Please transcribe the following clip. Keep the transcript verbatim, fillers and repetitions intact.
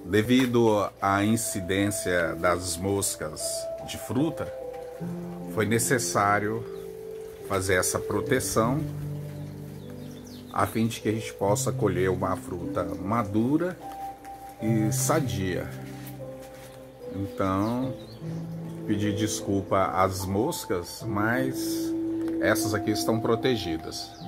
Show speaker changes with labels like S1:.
S1: Devido à incidência das moscas de fruta, foi necessário fazer essa proteção a fim de que a gente possa colher uma fruta madura e sadia. Então, pedir desculpa às moscas, mas essas aqui estão protegidas.